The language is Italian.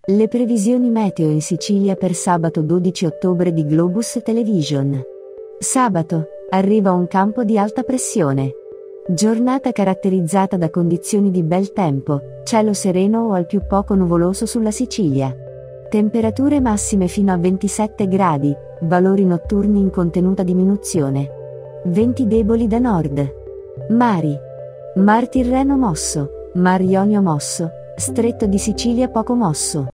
Le previsioni meteo in Sicilia per sabato 12 ottobre di Globus Television. Sabato, arriva un campo di alta pressione. Giornata caratterizzata da condizioni di bel tempo, cielo sereno o al più poco nuvoloso sulla Sicilia. Temperature massime fino a 27 gradi, valori notturni in contenuta diminuzione. Venti deboli da nord. Mari. Mar Tirreno mosso, Mar Ionio mosso, Stretto di Sicilia poco mosso.